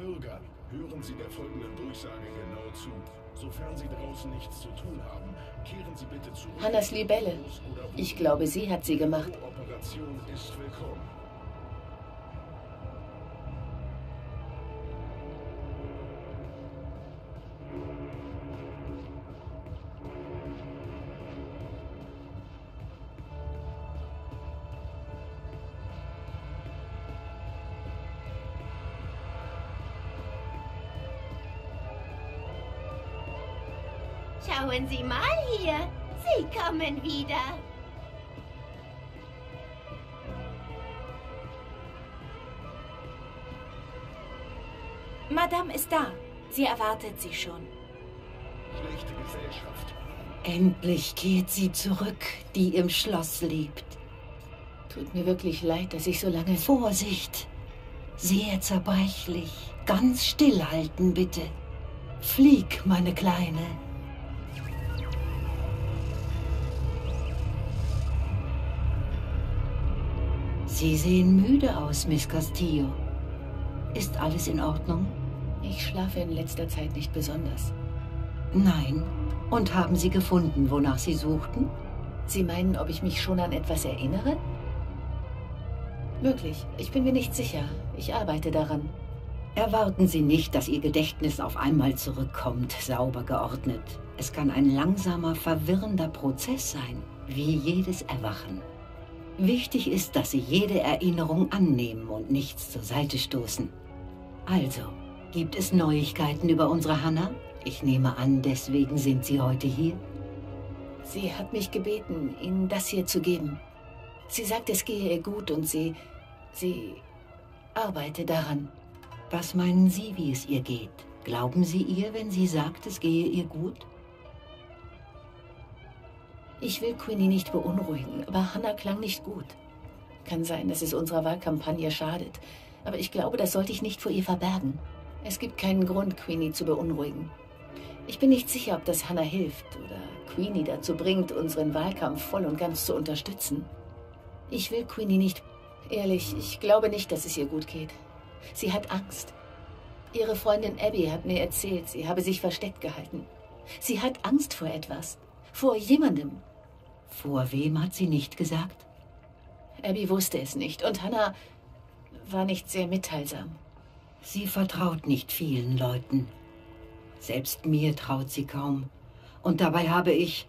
Bürger, hören Sie der folgenden Durchsage genau zu. Sofern Sie draußen nichts zu tun haben, kehren Sie bitte zurück. Hannas Libelle. Ich glaube, sie hat sie gemacht. Operation ist willkommen. Schauen Sie mal hier. Sie kommen wieder. Madame ist da. Sie erwartet Sie schon. Schlechte Gesellschaft. Endlich kehrt sie zurück, die im Schloss lebt. Tut mir wirklich leid, dass ich so lange... Vorsicht! Sehr zerbrechlich. Ganz stillhalten, bitte. Flieg, meine Kleine. Sie sehen müde aus, Miss Castillo. Ist alles in Ordnung? Ich schlafe in letzter Zeit nicht besonders. Nein. Und haben Sie gefunden, wonach Sie suchten? Sie meinen, ob ich mich schon an etwas erinnere? Möglich. Ich bin mir nicht sicher. Ich arbeite daran. Erwarten Sie nicht, dass Ihr Gedächtnis auf einmal zurückkommt, sauber geordnet. Es kann ein langsamer, verwirrender Prozess sein, wie jedes Erwachen. Wichtig ist, dass Sie jede Erinnerung annehmen und nichts zur Seite stoßen. Also, gibt es Neuigkeiten über unsere Hannah? Ich nehme an, deswegen sind Sie heute hier? Sie hat mich gebeten, Ihnen das hier zu geben. Sie sagt, es gehe ihr gut und sie arbeite daran. Was meinen Sie, wie es ihr geht? Glauben Sie ihr, wenn sie sagt, es gehe ihr gut? Ich will Queenie nicht beunruhigen, aber Hannah klang nicht gut. Kann sein, dass es unserer Wahlkampagne schadet, aber ich glaube, das sollte ich nicht vor ihr verbergen. Es gibt keinen Grund, Queenie zu beunruhigen. Ich bin nicht sicher, ob das Hannah hilft oder Queenie dazu bringt, unseren Wahlkampf voll und ganz zu unterstützen. Ich will Queenie nicht... Ehrlich, ich glaube nicht, dass es ihr gut geht. Sie hat Angst. Ihre Freundin Abby hat mir erzählt, sie habe sich versteckt gehalten. Sie hat Angst vor etwas. Vor jemandem. Vor wem hat sie nicht gesagt? Abby wusste es nicht und Hannah war nicht sehr mitteilsam. Sie vertraut nicht vielen Leuten. Selbst mir traut sie kaum. Und dabei habe ich...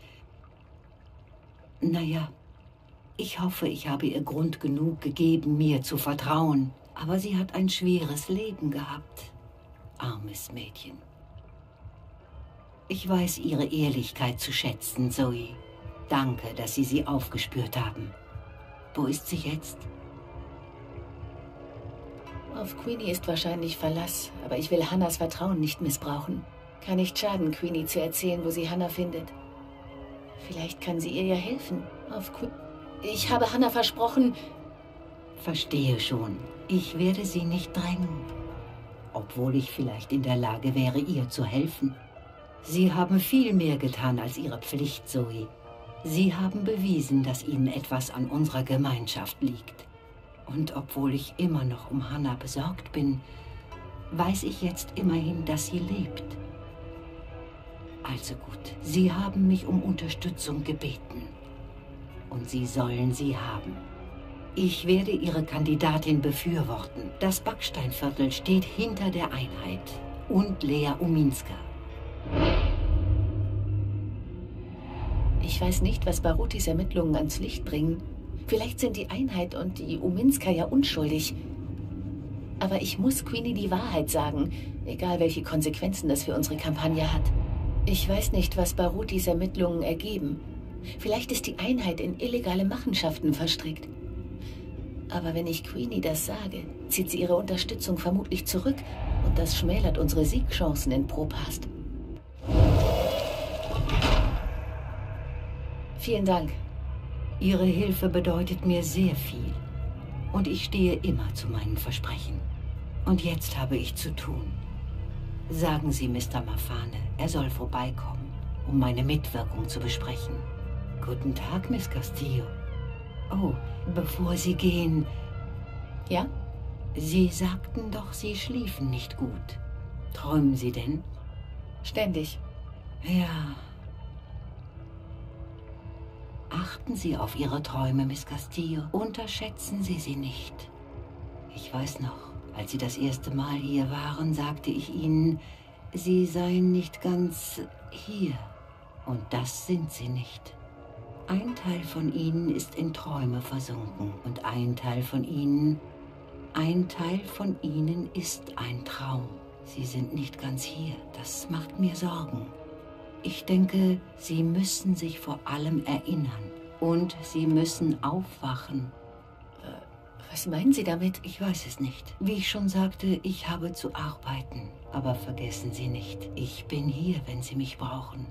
Naja, ich hoffe, ich habe ihr Grund genug gegeben, mir zu vertrauen. Aber sie hat ein schweres Leben gehabt. Armes Mädchen. Ich weiß Ihre Ehrlichkeit zu schätzen, Zoe. Danke, dass Sie sie aufgespürt haben. Wo ist sie jetzt? Auf Queenie ist wahrscheinlich Verlass, aber ich will Hannahs Vertrauen nicht missbrauchen. Kann nicht schaden, Queenie zu erzählen, wo sie Hannah findet. Vielleicht kann sie ihr ja helfen. Ich habe Hannah versprochen... Verstehe schon. Ich werde sie nicht drängen. Obwohl ich vielleicht in der Lage wäre, ihr zu helfen. Sie haben viel mehr getan als Ihre Pflicht, Zoe. Sie haben bewiesen, dass Ihnen etwas an unserer Gemeinschaft liegt. Und obwohl ich immer noch um Hannah besorgt bin, weiß ich jetzt immerhin, dass sie lebt. Also gut, Sie haben mich um Unterstützung gebeten. Und Sie sollen sie haben. Ich werde Ihre Kandidatin befürworten. Das Backsteinviertel steht hinter der Einheit. Und Lea Uminska. Ich weiß nicht, was Barutis Ermittlungen ans Licht bringen. Vielleicht sind die Einheit und die Uminska ja unschuldig. Aber ich muss Queenie die Wahrheit sagen, egal welche Konsequenzen das für unsere Kampagne hat. Ich weiß nicht, was Barutis Ermittlungen ergeben. Vielleicht ist die Einheit in illegale Machenschaften verstrickt. Aber wenn ich Queenie das sage, zieht sie ihre Unterstützung vermutlich zurück und das schmälert unsere Siegchancen in Propast. Vielen Dank. Ihre Hilfe bedeutet mir sehr viel. Und ich stehe immer zu meinen Versprechen. Und jetzt habe ich zu tun. Sagen Sie Mr. Mafane, er soll vorbeikommen, um meine Mitwirkung zu besprechen. Guten Tag, Miss Castillo. Oh, bevor Sie gehen... Ja? Sie sagten doch, Sie schliefen nicht gut. Träumen Sie denn? Ständig. Ja. Achten Sie auf Ihre Träume, Miss Castillo. Unterschätzen Sie sie nicht. Ich weiß noch, als Sie das erste Mal hier waren, sagte ich Ihnen, Sie seien nicht ganz hier. Und das sind Sie nicht. Ein Teil von Ihnen ist in Träume versunken und ein Teil von Ihnen ist ein Traum. Sie sind nicht ganz hier. Das macht mir Sorgen. Ich denke, Sie müssen sich vor allem erinnern. Und Sie müssen aufwachen. Was meinen Sie damit? Ich weiß es nicht. Wie ich schon sagte, ich habe zu arbeiten. Aber vergessen Sie nicht, ich bin hier, wenn Sie mich brauchen.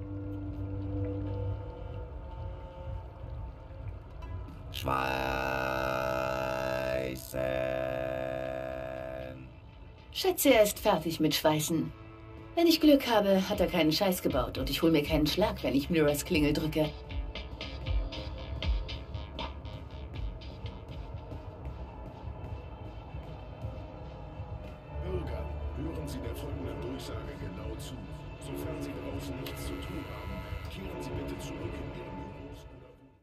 Schweißen. Schätze, er ist fertig mit Schweißen. Wenn ich Glück habe, hat er keinen Scheiß gebaut und ich hole mir keinen Schlag, wenn ich Miras Klingel drücke. Bürger, hören Sie der folgenden Durchsage genau zu. Sofern Sie draußen nichts zu tun haben, kehren Sie bitte zurück in Ihre Büros oder Wohnungen.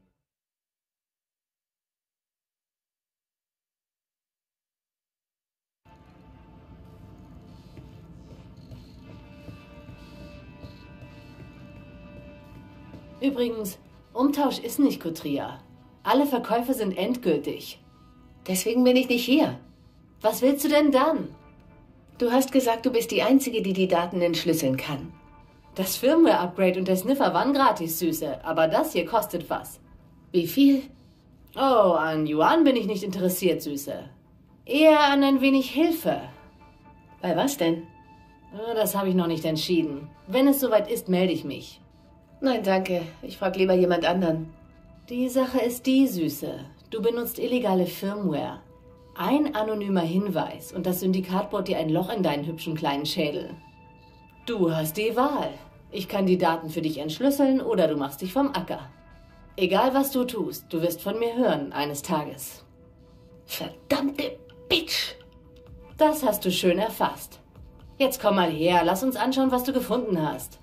Übrigens, Umtausch ist nicht Coutria. Alle Verkäufe sind endgültig. Deswegen bin ich nicht hier. Was willst du denn dann? Du hast gesagt, du bist die Einzige, die die Daten entschlüsseln kann. Das Firmware-Upgrade und der Sniffer waren gratis, Süße, aber das hier kostet was. Wie viel? Oh, an Yuan bin ich nicht interessiert, Süße. Eher an ein wenig Hilfe. Bei was denn? Das habe ich noch nicht entschieden. Wenn es soweit ist, melde ich mich. Nein, danke. Ich frage lieber jemand anderen. Die Sache ist die, Süße. Du benutzt illegale Firmware. Ein anonymer Hinweis und das Syndikat bohrt dir ein Loch in deinen hübschen kleinen Schädel. Du hast die Wahl. Ich kann die Daten für dich entschlüsseln oder du machst dich vom Acker. Egal was du tust, du wirst von mir hören eines Tages. Verdammte Bitch! Das hast du schön erfasst. Jetzt komm mal her, lass uns anschauen, was du gefunden hast.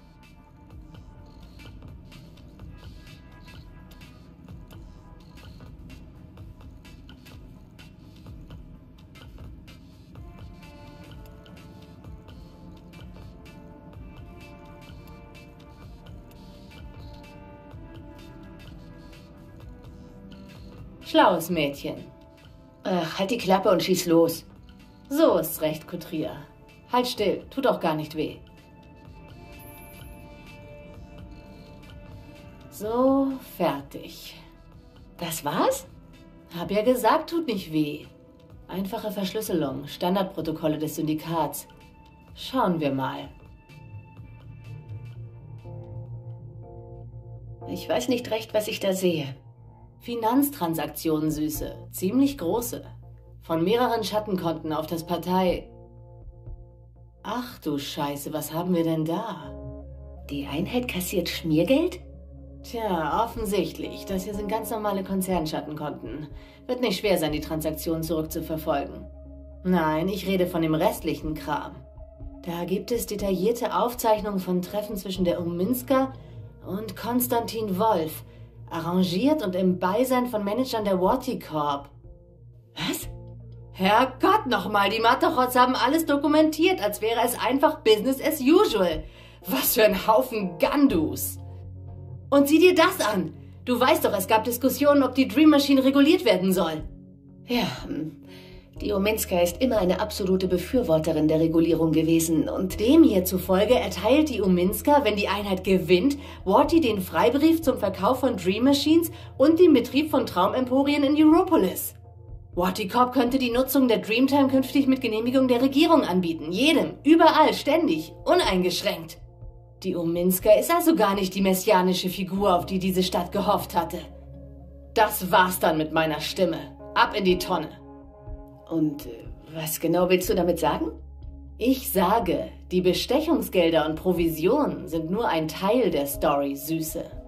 Schlaues Mädchen. Ach, halt die Klappe und schieß los. So ist's recht, Coutria. Halt still, tut auch gar nicht weh. So, fertig. Das war's? Hab ja gesagt, tut nicht weh. Einfache Verschlüsselung, Standardprotokolle des Syndikats. Schauen wir mal. Ich weiß nicht recht, was ich da sehe. Finanztransaktionen, Süße. Ziemlich große. Von mehreren Schattenkonten auf das Partei... Ach du Scheiße, was haben wir denn da? Die Einheit kassiert Schmiergeld? Tja, offensichtlich. Das hier sind ganz normale Konzernschattenkonten. Wird nicht schwer sein, die Transaktion zurückzuverfolgen. Nein, ich rede von dem restlichen Kram. Da gibt es detaillierte Aufzeichnungen von Treffen zwischen der Uminska und Konstantin Wolf, arrangiert und im Beisein von Managern der Warty Corp. Was? Herrgott nochmal, die Matachots haben alles dokumentiert, als wäre es einfach Business as usual. Was für ein Haufen Gandus. Und sieh dir das an. Du weißt doch, es gab Diskussionen, ob die Dream Machine reguliert werden soll. Ja, die Uminska ist immer eine absolute Befürworterin der Regulierung gewesen und dem hier zufolge erteilt die Uminska, wenn die Einheit gewinnt, Warty den Freibrief zum Verkauf von Dream Machines und den Betrieb von Traumemporien in Europolis. Warty Corp könnte die Nutzung der Dreamtime künftig mit Genehmigung der Regierung anbieten. Jedem, überall, ständig, uneingeschränkt. Die Uminska ist also gar nicht die messianische Figur, auf die diese Stadt gehofft hatte. Das war's dann mit meiner Stimme. Ab in die Tonne. Und was genau willst du damit sagen? Ich sage, die Bestechungsgelder und Provisionen sind nur ein Teil der Story, Süße.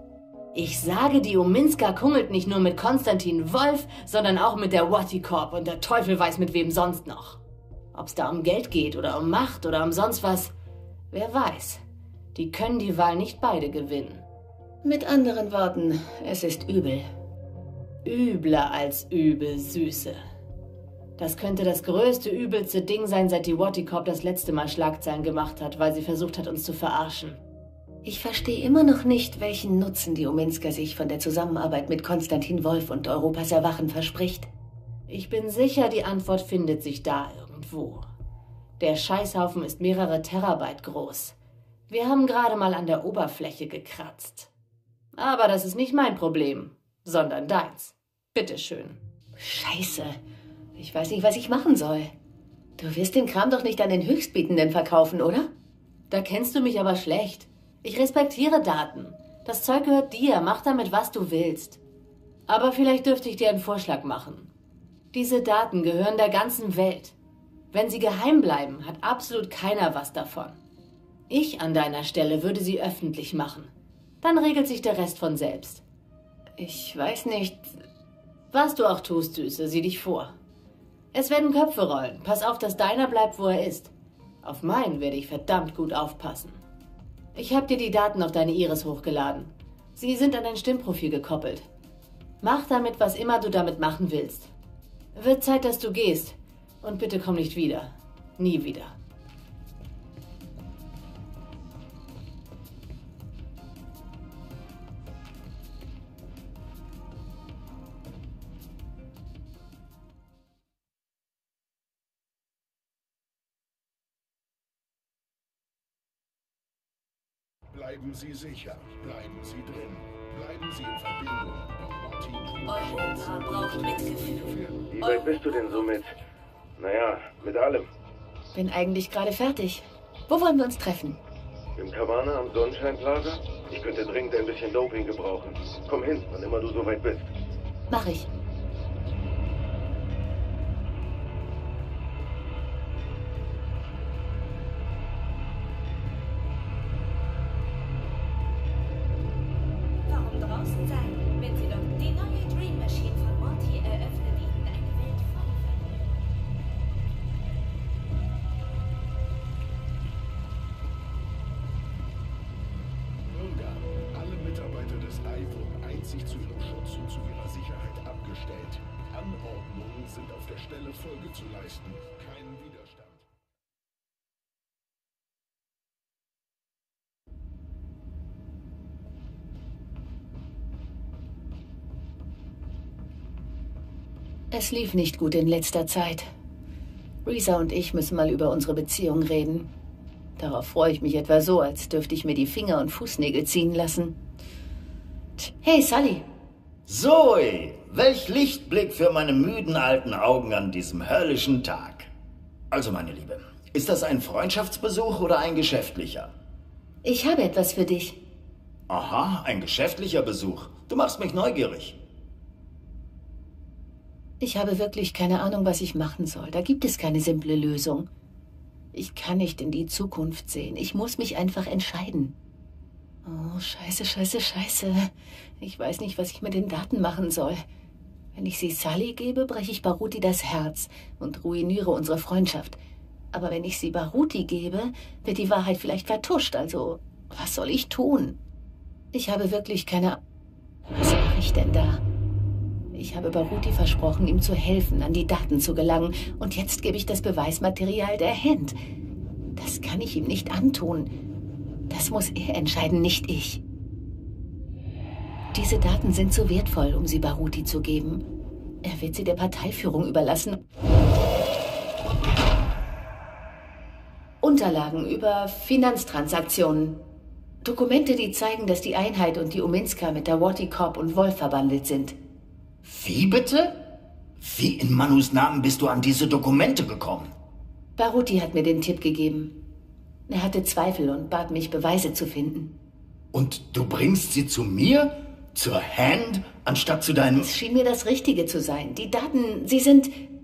Ich sage, die Ominska kungelt nicht nur mit Konstantin Wolf, sondern auch mit der Watty Corp und der Teufel weiß mit wem sonst noch. Ob's da um Geld geht oder um Macht oder um sonst was, wer weiß. Die können die Wahl nicht beide gewinnen. Mit anderen Worten, es ist übel. Übler als übel, Süße. Das könnte das größte, übelste Ding sein, seit die Watty Corp das letzte Mal Schlagzeilen gemacht hat, weil sie versucht hat, uns zu verarschen. Ich verstehe immer noch nicht, welchen Nutzen die Ominska sich von der Zusammenarbeit mit Konstantin Wolf und Europas Erwachen verspricht. Ich bin sicher, die Antwort findet sich da irgendwo. Der Scheißhaufen ist mehrere Terabyte groß. Wir haben gerade mal an der Oberfläche gekratzt. Aber das ist nicht mein Problem, sondern deins. Bitteschön. Scheiße. Ich weiß nicht, was ich machen soll. Du wirst den Kram doch nicht an den Höchstbietenden verkaufen, oder? Da kennst du mich aber schlecht. Ich respektiere Daten. Das Zeug gehört dir, mach damit, was du willst. Aber vielleicht dürfte ich dir einen Vorschlag machen. Diese Daten gehören der ganzen Welt. Wenn sie geheim bleiben, hat absolut keiner was davon. Ich an deiner Stelle würde sie öffentlich machen. Dann regelt sich der Rest von selbst. Ich weiß nicht... Was du auch tust, Süße, sieh dich vor. Es werden Köpfe rollen. Pass auf, dass deiner bleibt, wo er ist. Auf meinen werde ich verdammt gut aufpassen. Ich habe dir die Daten auf deine Iris hochgeladen. Sie sind an dein Stimmprofil gekoppelt. Mach damit, was immer du damit machen willst. Wird Zeit, dass du gehst. Und bitte komm nicht wieder. Nie wieder. Bleiben Sie sicher, bleiben Sie drin, bleiben Sie in Verbindung. Europa braucht Mitgefühl. Wie weit bist du denn so mit? Naja, mit allem. Bin eigentlich gerade fertig. Wo wollen wir uns treffen? Im Cabana am Sonnenscheinplaza? Ich könnte dringend ein bisschen Doping gebrauchen. Komm hin, wann immer du so weit bist. Mach ich. Warum draußen sein, wenn sie doch die neue Dream Machine von Monty eröffnet ihnen eine Welt voll Bürger, alle Mitarbeiter des EI wurden einzig zu ihrem Schutz und zu ihrer Sicherheit abgestellt. Anordnungen sind auf der Stelle Folge zu leisten. Keinen Widerstand. Es lief nicht gut in letzter Zeit. Risa und ich müssen mal über unsere Beziehung reden. Darauf freue ich mich etwa so, als dürfte ich mir die Finger und Fußnägel ziehen lassen. Hey, Sully. Zoe, welch Lichtblick für meine müden alten Augen an diesem höllischen Tag. Also, meine Liebe, ist das ein Freundschaftsbesuch oder ein geschäftlicher? Ich habe etwas für dich. Aha, ein geschäftlicher Besuch. Du machst mich neugierig. Ich habe wirklich keine Ahnung, was ich machen soll. Da gibt es keine simple Lösung. Ich kann nicht in die Zukunft sehen. Ich muss mich einfach entscheiden. Oh, scheiße, scheiße, scheiße. Ich weiß nicht, was ich mit den Daten machen soll. Wenn ich sie Sully gebe, breche ich Baruti das Herz und ruiniere unsere Freundschaft. Aber wenn ich sie Baruti gebe, wird die Wahrheit vielleicht vertuscht. Also, was soll ich tun? Ich habe wirklich keine... Was mache ich denn da? Ich habe Baruti versprochen, ihm zu helfen, an die Daten zu gelangen. Und jetzt gebe ich das Beweismaterial der Hand. Das kann ich ihm nicht antun. Das muss er entscheiden, nicht ich. Diese Daten sind zu wertvoll, um sie Baruti zu geben. Er wird sie der Parteiführung überlassen. Unterlagen über Finanztransaktionen. Dokumente, die zeigen, dass die Einheit und die Ominska mit der Watty Corp und Wolf verbandelt sind. Wie bitte? Wie in Manus Namen bist du an diese Dokumente gekommen? Baruti hat mir den Tipp gegeben. Er hatte Zweifel und bat mich, Beweise zu finden. Und du bringst sie zu mir? Zur Hand, anstatt zu deinem... Es schien mir das Richtige zu sein. Die Daten, sie sind...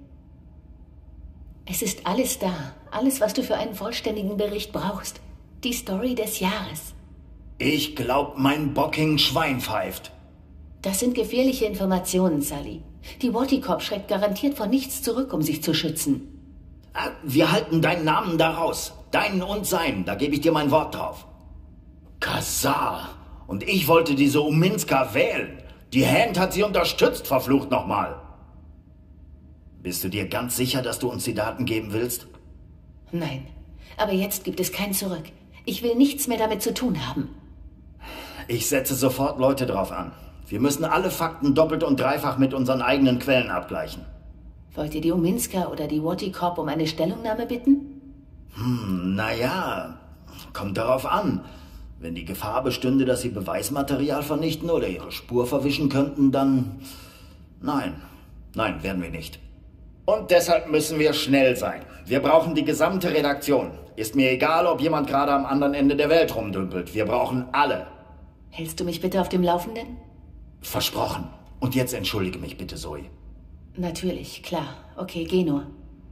Es ist alles da. Alles, was du für einen vollständigen Bericht brauchst. Die Story des Jahres. Ich glaub, mein Bocking Schwein pfeift. Das sind gefährliche Informationen, Sully. Die Wattie-Corp schreckt garantiert vor nichts zurück, um sich zu schützen. Wir halten deinen Namen da raus. Deinen und seinen, da gebe ich dir mein Wort drauf. Kazar. Und ich wollte diese Uminska wählen. Die Hand hat sie unterstützt, verflucht nochmal. Bist du dir ganz sicher, dass du uns die Daten geben willst? Nein, aber jetzt gibt es kein Zurück. Ich will nichts mehr damit zu tun haben. Ich setze sofort Leute drauf an. Wir müssen alle Fakten doppelt und dreifach mit unseren eigenen Quellen abgleichen. Wollt ihr die Uminska oder die Wattie-Corp um eine Stellungnahme bitten? Naja, kommt darauf an. Wenn die Gefahr bestünde, dass sie Beweismaterial vernichten oder ihre Spur verwischen könnten, dann... Nein, werden wir nicht. Und deshalb müssen wir schnell sein. Wir brauchen die gesamte Redaktion. Ist mir egal, ob jemand gerade am anderen Ende der Welt rumdümpelt. Wir brauchen alle. Hältst du mich bitte auf dem Laufenden? Versprochen. Und jetzt entschuldige mich bitte, Zoe. Natürlich, klar. Okay, geh nur.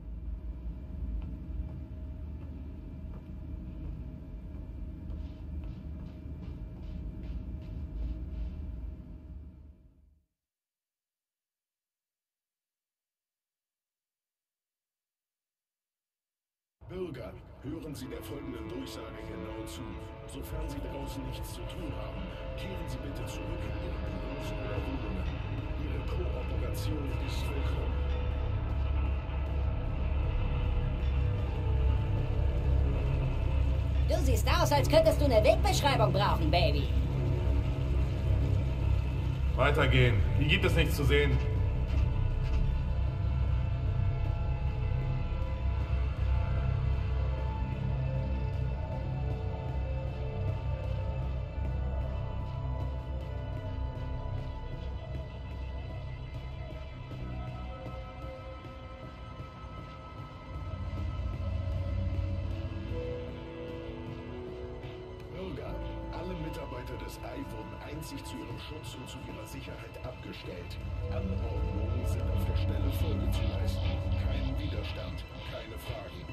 Bürger, hören Sie der folgenden Durchsage genau zu. Sofern Sie draußen nichts zu tun haben, kehren Sie bitte zurück in Ihre Büros oder Wohnungen. Ihre Kooperation ist willkommen. Du siehst aus, als könntest du eine Wegbeschreibung brauchen, Baby. Weitergehen. Hier gibt es nichts zu sehen. Alle Mitarbeiter des Ei wurden einzig zu ihrem Schutz und zu ihrer Sicherheit abgestellt. Anordnungen sind auf der Stelle Folge zu leisten. Kein Widerstand, keine Fragen.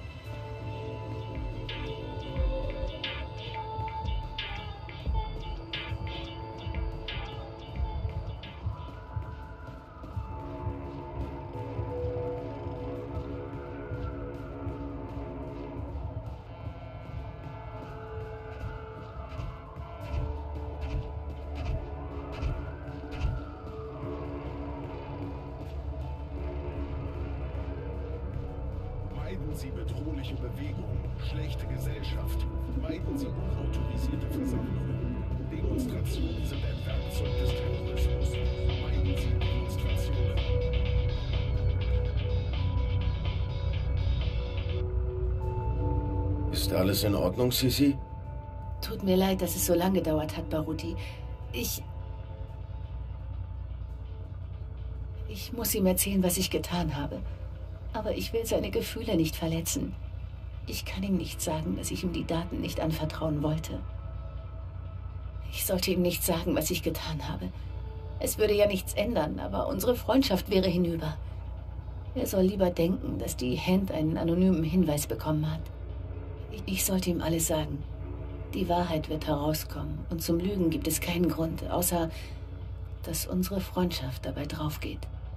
Meiden Sie bedrohliche Bewegungen, schlechte Gesellschaft. Meiden Sie unautorisierte Versammlungen. Demonstrationen sind ein Werkzeug des Terrorismus. Meiden Sie Demonstrationen. Ist alles in Ordnung, Sisi? Tut mir leid, dass es so lange gedauert hat, Baruti. Ich muss ihm erzählen, was ich getan habe. Aber ich will seine Gefühle nicht verletzen. Ich kann ihm nicht sagen, dass ich ihm die Daten nicht anvertrauen wollte. Ich sollte ihm nicht sagen, was ich getan habe. Es würde ja nichts ändern, aber unsere Freundschaft wäre hinüber. Er soll lieber denken, dass die Hand einen anonymen Hinweis bekommen hat. Ich sollte ihm alles sagen. Die Wahrheit wird herauskommen und zum Lügen gibt es keinen Grund, außer dass unsere Freundschaft dabei draufgeht.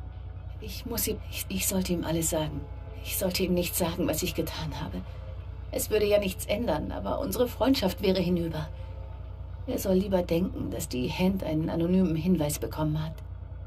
Ich sollte ihm alles sagen. Ich sollte ihm nicht sagen, was ich getan habe. Es würde ja nichts ändern, aber unsere Freundschaft wäre hinüber. Er soll lieber denken, dass die Hand einen anonymen Hinweis bekommen hat.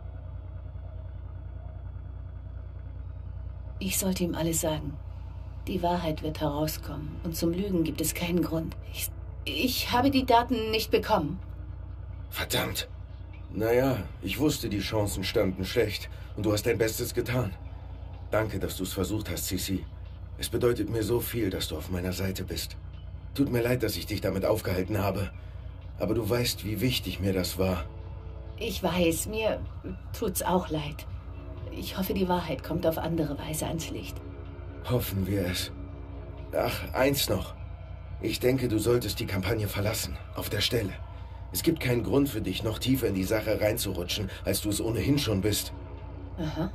Ich sollte ihm alles sagen. Die Wahrheit wird herauskommen und zum Lügen gibt es keinen Grund. Ich habe die Daten nicht bekommen. Verdammt. Naja, ich wusste, die Chancen standen schlecht und du hast dein Bestes getan. Danke, dass du es versucht hast, Sisi. Es bedeutet mir so viel, dass du auf meiner Seite bist. Tut mir leid, dass ich dich damit aufgehalten habe, aber du weißt, wie wichtig mir das war. Ich weiß, mir tut's auch leid. Ich hoffe, die Wahrheit kommt auf andere Weise ans Licht. Hoffen wir es. Ach, eins noch. Ich denke, du solltest die Kampagne verlassen, auf der Stelle. Es gibt keinen Grund für dich, noch tiefer in die Sache reinzurutschen, als du es ohnehin schon bist. Aha.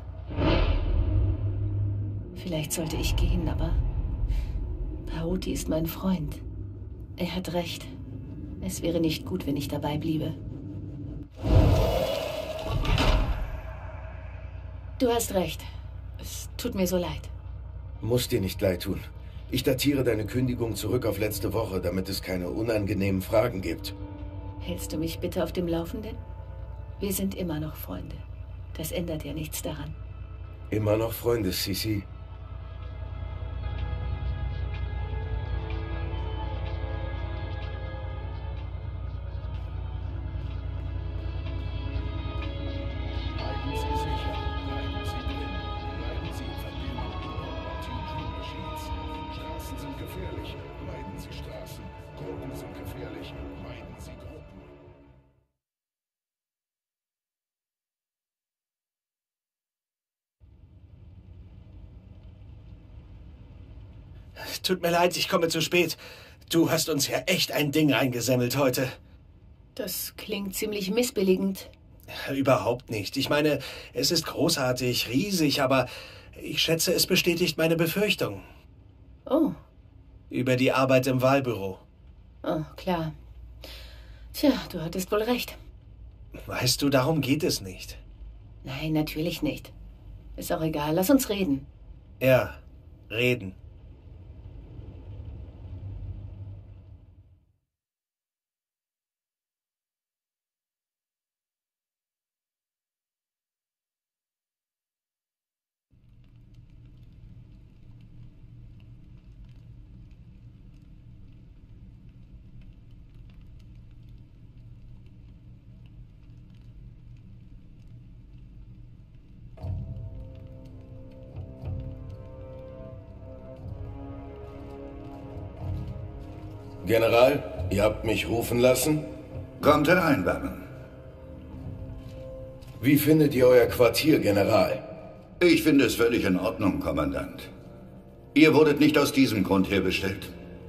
Vielleicht sollte ich gehen, aber Baruti ist mein Freund. Er hat recht. Es wäre nicht gut, wenn ich dabei bliebe. Du hast recht. Es tut mir so leid. Muss dir nicht leid tun. Ich datiere deine Kündigung zurück auf letzte Woche, damit es keine unangenehmen Fragen gibt. Hältst du mich bitte auf dem Laufenden? Wir sind immer noch Freunde. Das ändert ja nichts daran. Immer noch Freunde, Cici. Bleiben Sie sicher. Bleiben Sie drin. Bleiben Sie in Verbindung mit Roboty Dream Machines. Straßen sind gefährlich. Meiden Sie Straßen. Gruppen sind gefährlich. Meiden Sie Gruppen. Tut mir leid, ich komme zu spät. Du hast uns ja echt ein Ding eingesammelt heute. Das klingt ziemlich missbilligend. Überhaupt nicht. Ich meine, es ist großartig, riesig, aber ich schätze, es bestätigt meine Befürchtung. Oh. Über die Arbeit im Wahlbüro. Oh, klar. Tja, du hattest wohl recht. Weißt du, darum geht es nicht. Nein, natürlich nicht. Ist auch egal, lass uns reden. Ja, reden. General, ihr habt mich rufen lassen? Kommt herein, Vernon. Wie findet ihr euer Quartier, General? Ich finde es völlig in Ordnung, Kommandant. Ihr wurdet nicht aus diesem Grund hier bestellt.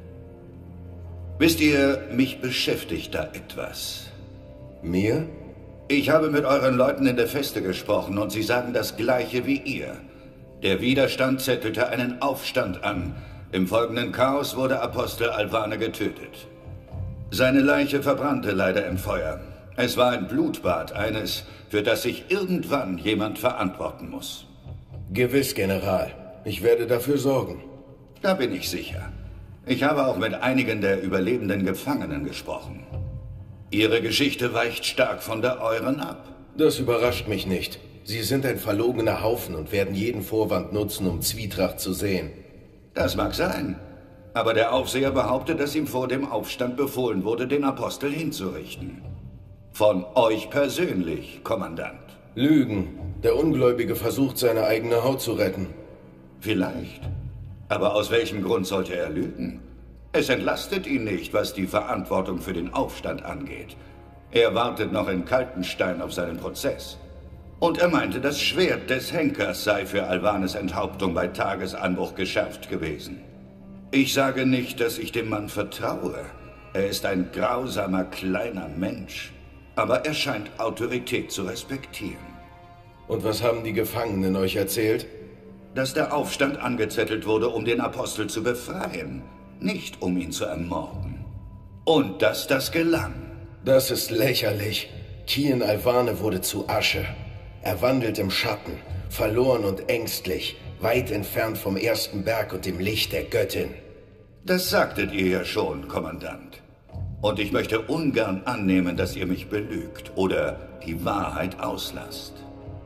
Wisst ihr, mich beschäftigt da etwas. Mir? Ich habe mit euren Leuten in der Feste gesprochen und sie sagen das Gleiche wie ihr. Der Widerstand zettelte einen Aufstand an. Im folgenden Chaos wurde Apostel Alvane getötet. Seine Leiche verbrannte leider im Feuer. Es war ein Blutbad, eines, für das sich irgendwann jemand verantworten muss. Gewiss, General. Ich werde dafür sorgen. Da bin ich sicher. Ich habe auch mit einigen der überlebenden Gefangenen gesprochen. Ihre Geschichte weicht stark von der euren ab. Das überrascht mich nicht. Sie sind ein verlogener Haufen und werden jeden Vorwand nutzen, um Zwietracht zu sehen. Das mag sein. Aber der Aufseher behauptet, dass ihm vor dem Aufstand befohlen wurde, den Apostel hinzurichten. Von euch persönlich, Kommandant. Lügen. Der Ungläubige versucht, seine eigene Haut zu retten. Vielleicht. Aber aus welchem Grund sollte er lügen? Es entlastet ihn nicht, was die Verantwortung für den Aufstand angeht. Er wartet noch in Kaltenstein auf seinen Prozess. Und er meinte, das Schwert des Henkers sei für Alvanes Enthauptung bei Tagesanbruch geschärft gewesen. Ich sage nicht, dass ich dem Mann vertraue. Er ist ein grausamer, kleiner Mensch. Aber er scheint Autorität zu respektieren. Und was haben die Gefangenen euch erzählt? Dass der Aufstand angezettelt wurde, um den Apostel zu befreien, nicht um ihn zu ermorden. Und dass das gelang. Das ist lächerlich. Kian Alvane wurde zu Asche. Er wandelt im Schatten, verloren und ängstlich, weit entfernt vom ersten Berg und dem Licht der Göttin. Das sagtet ihr ja schon, Kommandant. Und ich möchte ungern annehmen, dass ihr mich belügt oder die Wahrheit auslasst.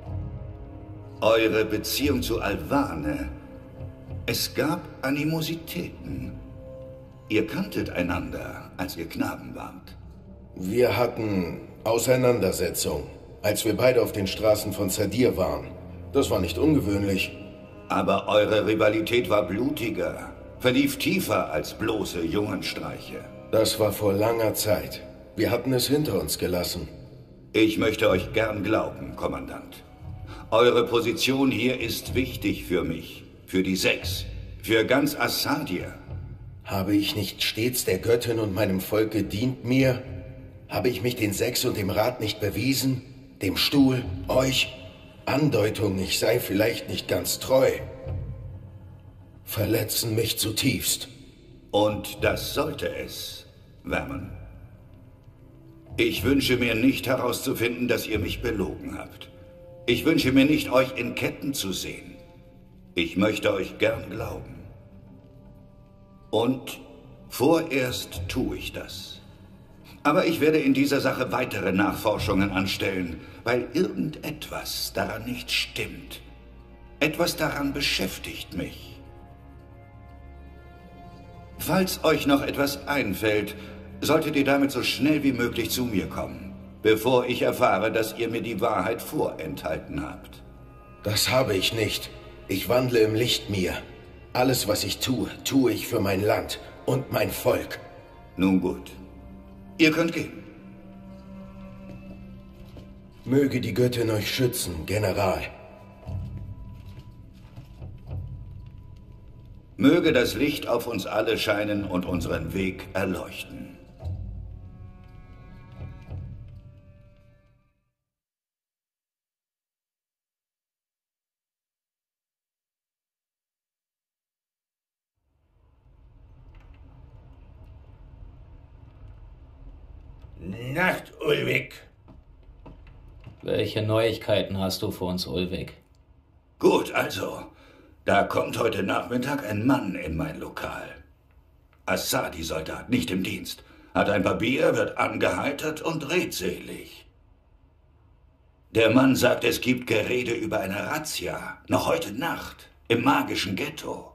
Eure Beziehung zu Alvane, es gab Animositäten. Ihr kanntet einander, als ihr Knaben wart. Wir hatten Auseinandersetzung, als wir beide auf den Straßen von Sadir waren. Das war nicht ungewöhnlich. Aber eure Rivalität war blutiger, verlief tiefer als bloße Jungenstreiche. Das war vor langer Zeit. Wir hatten es hinter uns gelassen. Ich möchte euch gern glauben, Kommandant. Eure Position hier ist wichtig für mich, für die Sechs, für ganz Assadia. Habe ich nicht stets der Göttin und meinem Volk gedient mir? Habe ich mich den Sechs und dem Rat nicht bewiesen? Dem Stuhl, euch? Andeutung, ich sei vielleicht nicht ganz treu. Verletzen mich zutiefst. Und das sollte es, Vernon. Ich wünsche mir nicht herauszufinden, dass ihr mich belogen habt. Ich wünsche mir nicht, euch in Ketten zu sehen. Ich möchte euch gern glauben. Und vorerst tue ich das. Aber ich werde in dieser Sache weitere Nachforschungen anstellen, weil irgendetwas daran nicht stimmt. Etwas daran beschäftigt mich. Falls euch noch etwas einfällt, solltet ihr damit so schnell wie möglich zu mir kommen, bevor ich erfahre, dass ihr mir die Wahrheit vorenthalten habt. Das habe ich nicht. Ich wandle im Licht mir. Alles, was ich tue, tue ich für mein Land und mein Volk. Nun gut. Ihr könnt gehen. Möge die Göttin euch schützen, General. Möge das Licht auf uns alle scheinen und unseren Weg erleuchten. Nacht, Ulvik. Welche Neuigkeiten hast du für uns, Ulvik? Gut, also. Da kommt heute Nachmittag ein Mann in mein Lokal. Assadi-Soldat, nicht im Dienst. Hat ein paar Bier, wird angeheitert und redselig. Der Mann sagt, es gibt Gerede über eine Razzia. Noch heute Nacht. Im magischen Ghetto.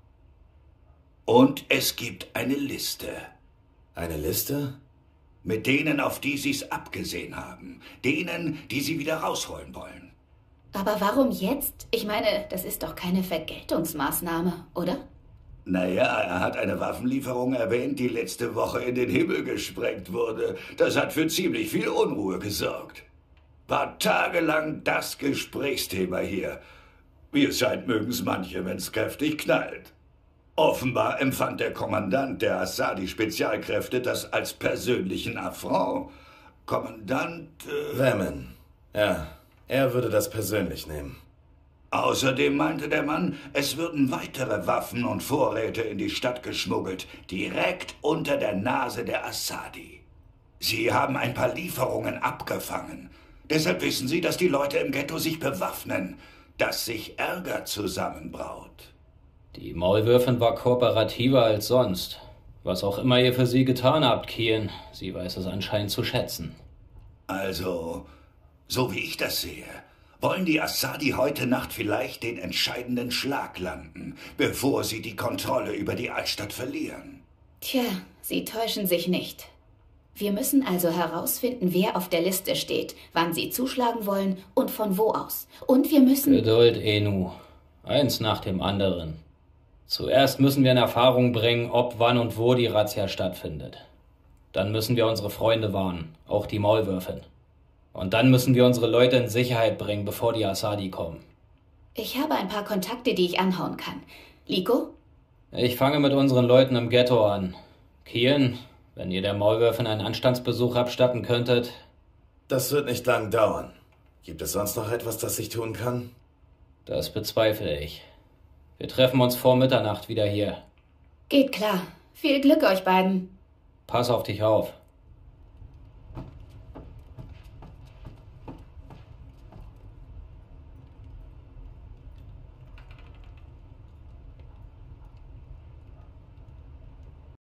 Und es gibt eine Liste. Eine Liste? Mit denen, auf die sie's abgesehen haben. Denen, die sie wieder rausholen wollen. Aber warum jetzt? Ich meine, das ist doch keine Vergeltungsmaßnahme, oder? Naja, er hat eine Waffenlieferung erwähnt, die letzte Woche in den Himmel gesprengt wurde. Das hat für ziemlich viel Unruhe gesorgt. War tagelang das Gesprächsthema hier. Wie es scheint, mögen's manche, wenn's kräftig knallt. Offenbar empfand der Kommandant der Assadi-Spezialkräfte das als persönlichen Affront. Kommandant... Vermin. Ja, er würde das persönlich nehmen. Außerdem meinte der Mann, es würden weitere Waffen und Vorräte in die Stadt geschmuggelt, direkt unter der Nase der Assadi. Sie haben ein paar Lieferungen abgefangen. Deshalb wissen Sie, dass die Leute im Ghetto sich bewaffnen, dass sich Ärger zusammenbraut. Die Maulwürfin war kooperativer als sonst. Was auch immer ihr für sie getan habt, Kian, sie weiß es anscheinend zu schätzen. Also, so wie ich das sehe, wollen die Assadi heute Nacht vielleicht den entscheidenden Schlag landen, bevor sie die Kontrolle über die Altstadt verlieren. Tja, sie täuschen sich nicht. Wir müssen also herausfinden, wer auf der Liste steht, wann sie zuschlagen wollen und von wo aus. Und wir müssen... Geduld, Enu. Eins nach dem anderen. Zuerst müssen wir in Erfahrung bringen, ob, wann und wo die Razzia stattfindet. Dann müssen wir unsere Freunde warnen, auch die Maulwürfin. Und dann müssen wir unsere Leute in Sicherheit bringen, bevor die Assadi kommen. Ich habe ein paar Kontakte, die ich anhauen kann. Liko? Ich fange mit unseren Leuten im Ghetto an. Kian, wenn ihr der Maulwürfin einen Anstandsbesuch abstatten könntet... Das wird nicht lang dauern. Gibt es sonst noch etwas, das ich tun kann? Das bezweifle ich. Wir treffen uns vor Mitternacht wieder hier. Geht klar. Viel Glück euch beiden. Pass auf dich auf.